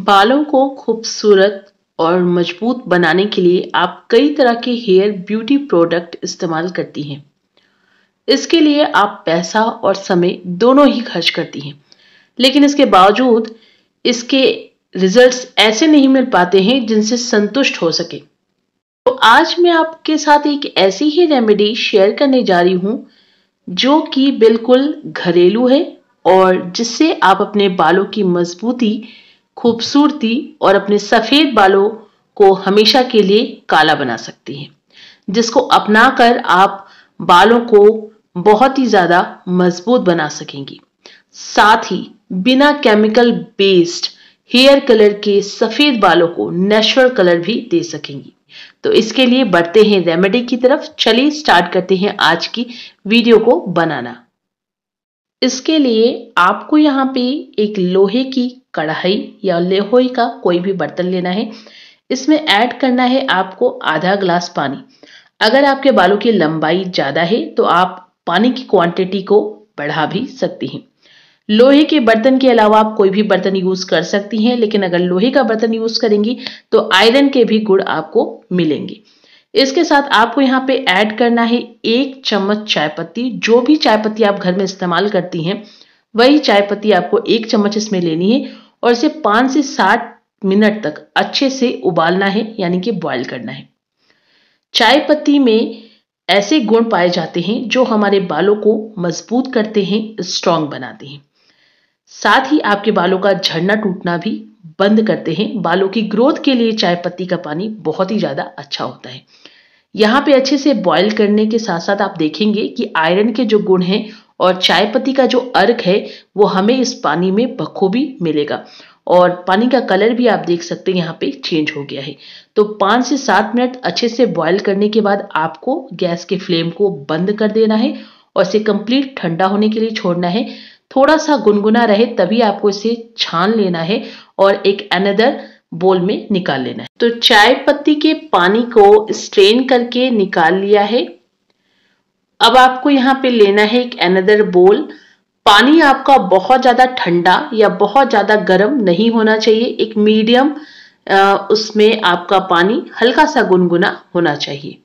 बालों को खूबसूरत और मजबूत बनाने के लिए आप कई तरह के हेयर ब्यूटी प्रोडक्ट इस्तेमाल करती हैं। इसके लिए आप पैसा और समय दोनों ही खर्च करती हैं, लेकिन इसके बावजूद इसके रिजल्ट्स ऐसे नहीं मिल पाते हैं जिनसे संतुष्ट हो सके। तो आज मैं आपके साथ एक ऐसी ही रेमेडी शेयर करने जा रही हूं जो कि बिल्कुल घरेलू है और जिससे आप अपने बालों की मजबूती, खूबसूरती और अपने सफेद बालों को हमेशा के लिए काला बना सकती हैं, जिसको अपनाकर आप बालों को बहुत ही ज्यादा मजबूत बना सकेंगी। साथ ही बिना केमिकल बेस्ड हेयर कलर के सफेद बालों को नेचुरल कलर भी दे सकेंगी। तो इसके लिए बढ़ते हैं रेमेडी की तरफ। चलिए स्टार्ट करते हैं आज की वीडियो को बनाना। इसके लिए आपको यहाँ पे एक लोहे की कढ़ाई या लोहे का कोई भी बर्तन लेना है। इसमें ऐड करना है आपको आधा ग्लास पानी। अगर आपके बालों की लंबाई ज्यादा है तो आप पानी की क्वांटिटी को बढ़ा भी सकती हैं। लोहे के बर्तन के अलावा आप कोई भी बर्तन यूज कर सकती हैं, लेकिन अगर लोहे का बर्तन यूज करेंगी तो आयरन के भी गुण आपको मिलेंगे। इसके साथ आपको यहाँ पे ऐड करना है 1 चम्मच चाय पत्ती। जो भी चाय पत्ती आप घर में इस्तेमाल करती हैं वही चाय पत्ती आपको 1 चम्मच इसमें लेनी है और इसे 5 से 7 मिनट तक अच्छे से उबालना है, यानी कि बॉईल करना है। चाय पत्ती में ऐसे गुण पाए जाते हैं जो हमारे बालों को मजबूत करते हैं, स्ट्रॉन्ग बनाते हैं। साथ ही आपके बालों का झड़ना टूटना भी बंद करते हैं। बालों की ग्रोथ के लिए चाय पत्ती का पानी बहुत ही ज्यादा अच्छा होता है। यहाँ पे अच्छे से बॉईल करने के साथ साथ आप देखेंगे कि आयरन के जो गुण हैं और चाय पत्ती का जो अर्क है वो हमें इस पानी में बखूबी मिलेगा और पानी का कलर भी आप देख सकते हैं यहाँ पे चेंज हो गया है। तो 5 से 7 मिनट अच्छे से बॉईल करने के बाद आपको गैस के फ्लेम को बंद कर देना है और इसे कंप्लीट ठंडा होने के लिए छोड़ना है। थोड़ा सा गुनगुना रहे तभी आपको इसे छान लेना है और एक अनदर बोल में निकाल लेना है। तो चाय पत्ती के पानी को स्ट्रेन करके निकाल लिया है। अब आपको यहाँ पे लेना है एक अनदर बोल। पानी आपका बहुत ज्यादा ठंडा या बहुत ज्यादा गर्म नहीं होना चाहिए, एक मीडियम उसमें आपका पानी हल्का सा गुनगुना होना चाहिए।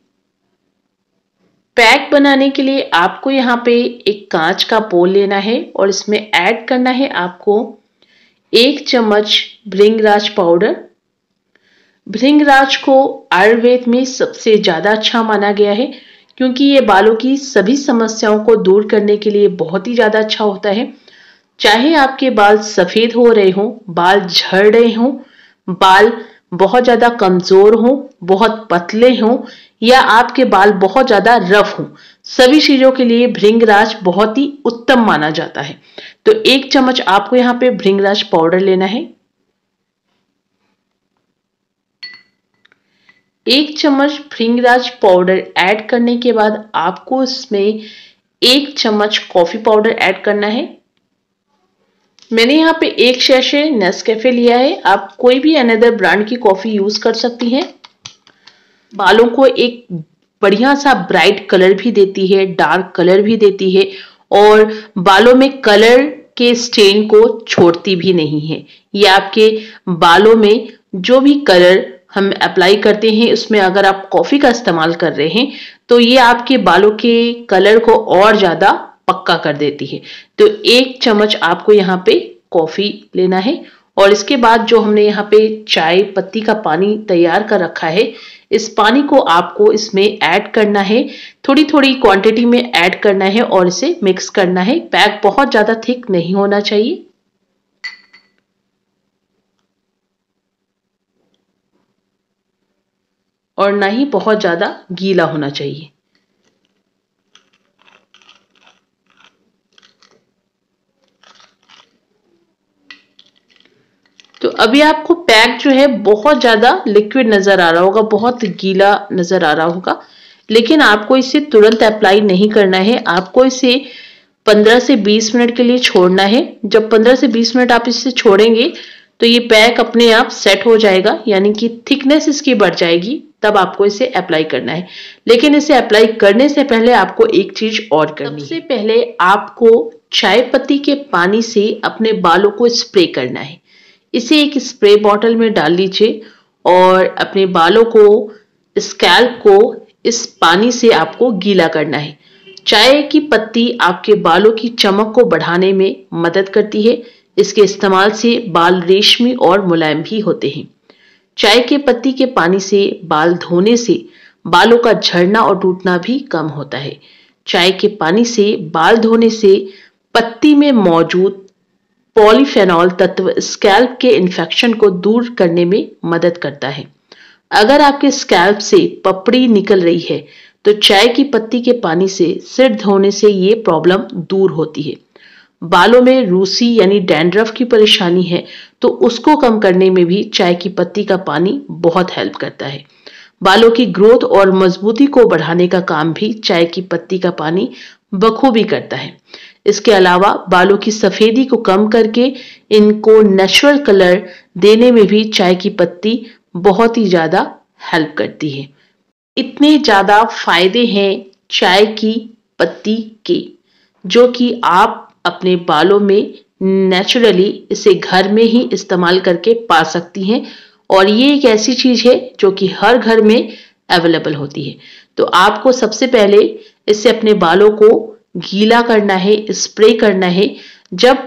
पैक बनाने के लिए आपको यहाँ पे एक कांच का बोल लेना है और इसमें ऐड करना है आपको 1 चम्मच भृंगराज पाउडर। भृंगराज को आयुर्वेद में सबसे ज्यादा अच्छा माना गया है क्योंकि ये बालों की सभी समस्याओं को दूर करने के लिए बहुत ही ज्यादा अच्छा होता है। चाहे आपके बाल सफेद हो रहे हों, बाल झड़ रहे हों, बाल बहुत ज्यादा कमजोर हों, बहुत पतले हों या आपके बाल बहुत ज्यादा रफ हों, सभी चीजों के लिए भृंगराज बहुत ही उत्तम माना जाता है। तो 1 चम्मच आपको यहाँ पे भृंगराज पाउडर लेना है। 1 चम्मच भृंगराज पाउडर ऐड करने के बाद आपको इसमें 1 चम्मच कॉफी पाउडर ऐड करना है। मैंने यहाँ पे 1 सैशे नेस्कैफे लिया है। आप कोई भी अनदर ब्रांड की कॉफी यूज कर सकती हैं। बालों को एक बढ़िया सा ब्राइट कलर भी देती है, डार्क कलर भी देती है और बालों में कलर के स्टेन को छोड़ती भी नहीं है। ये आपके बालों में जो भी कलर हम अप्लाई करते हैं उसमें अगर आप कॉफी का इस्तेमाल कर रहे हैं तो ये आपके बालों के कलर को और ज्यादा पक्का कर देती है। तो 1 चम्मच आपको यहाँ पे कॉफी लेना है और इसके बाद जो हमने यहाँ पे चाय पत्ती का पानी तैयार कर रखा है, इस पानी को आपको इसमें ऐड करना है। थोड़ी थोड़ी क्वांटिटी में ऐड करना है और इसे मिक्स करना है। पैक बहुत ज्यादा थिक नहीं होना चाहिए। और ना ही बहुत ज्यादा गीला होना चाहिए। तो अभी आपको पैक जो है बहुत ज्यादा लिक्विड नजर आ रहा होगा, बहुत गीला नजर आ रहा होगा, लेकिन आपको इसे तुरंत अप्लाई नहीं करना है। आपको इसे 15 से 20 मिनट के लिए छोड़ना है। जब 15 से 20 मिनट आप इसे छोड़ेंगे तो ये पैक अपने आप सेट हो जाएगा, यानी कि थिकनेस इसकी बढ़ जाएगी। तब आपको इसे अप्लाई करना है। लेकिन इसे अप्लाई करने से पहले आपको एक चीज और करनी है। सबसे पहले आपको चाय पत्ती के पानी से अपने बालों को स्प्रे करना है। इसे एक स्प्रे बॉटल में डाल लीजिए और अपने बालों को, स्कैल्प को इस पानी से आपको गीला करना है। चाय की पत्ती आपके बालों की चमक को बढ़ाने में मदद करती है। इसके इस्तेमाल से बाल रेशमी और मुलायम भी होते हैं। चाय के पत्ती के पानी से बाल धोने से बालों का झड़ना और टूटना भी कम होता है। चाय के पानी से बाल धोने से पत्ती में मौजूद पॉलीफेनॉल तत्व स्कैल्प के इन्फेक्शन को दूर करने में मदद करता है। अगर आपके स्कैल्प से पपड़ी निकल रही है तो चाय की पत्ती के पानी से सिर धोने से ये प्रॉब्लम दूर होती है। बालों में रूसी यानी डैंड्रफ की परेशानी है तो उसको कम करने में भी चाय की पत्ती का पानी बहुत हेल्प करता है। बालों की ग्रोथ और मजबूती को बढ़ाने का काम भी चाय की पत्ती का पानी बखूबी करता है। इसके अलावा बालों की सफेदी को कम करके इनको नेचुरल कलर देने में भी चाय की पत्ती बहुत ही ज्यादा हेल्प करती है। इतने ज्यादा फायदे हैं चाय की पत्ती के, जो कि आप अपने बालों में नेचुरली इसे घर में ही इस्तेमाल करके पा सकती हैं। और ये एक ऐसी चीज है जो कि हर घर में अवेलेबल होती है। तो आपको सबसे पहले इससे अपने बालों को गीला करना है, स्प्रे करना है। जब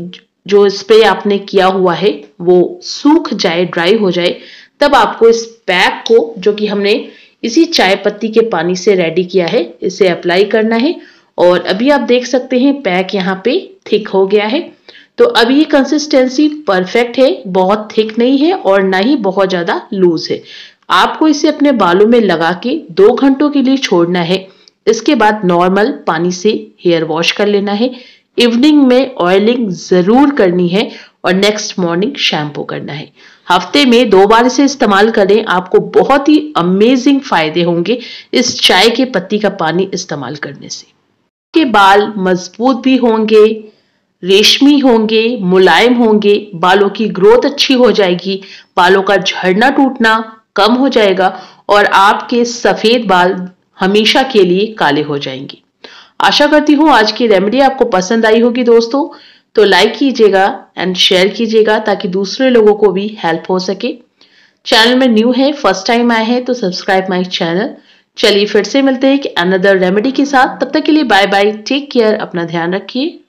जो स्प्रे आपने किया हुआ है वो सूख जाए, ड्राई हो जाए, तब आपको इस पैक को, जो कि हमने इसी चाय पत्ती के पानी से रेडी किया है, इसे अप्लाई करना है। और अभी आप देख सकते हैं पैक यहाँ पे थिक हो गया है। तो अभी ये कंसिस्टेंसी परफेक्ट है, बहुत थिक नहीं है और ना ही बहुत ज्यादा लूज है। आपको इसे अपने बालों में लगा के 2 घंटों के लिए छोड़ना है। इसके बाद नॉर्मल पानी से हेयर वॉश कर लेना है। इवनिंग में ऑयलिंग जरूर करनी है और नेक्स्ट मॉर्निंग शैम्पू करना है। हफ्ते में 2 बार इसे इस्तेमाल करें, आपको बहुत ही अमेजिंग फायदे होंगे इस चाय के पत्ती का पानी इस्तेमाल करने से। के बाल मजबूत भी होंगे, रेशमी होंगे, मुलायम होंगे, बालों की ग्रोथ अच्छी हो जाएगी, बालों का झड़ना टूटना कम हो जाएगा और आपके सफेद बाल हमेशा के लिए काले हो जाएंगे। आशा करती हूँ आज की रेमेडी आपको पसंद आई होगी दोस्तों। तो लाइक कीजिएगा एंड शेयर कीजिएगा ताकि दूसरे लोगों को भी हेल्प हो सके। चैनल में न्यू है, फर्स्ट टाइम आए हैं तो सब्सक्राइब माय चैनल। चलिए फिर से मिलते हैं एक अनदर रेमेडी के साथ। तब तक के लिए बाय बाय, टेक केयर, अपना ध्यान रखिए।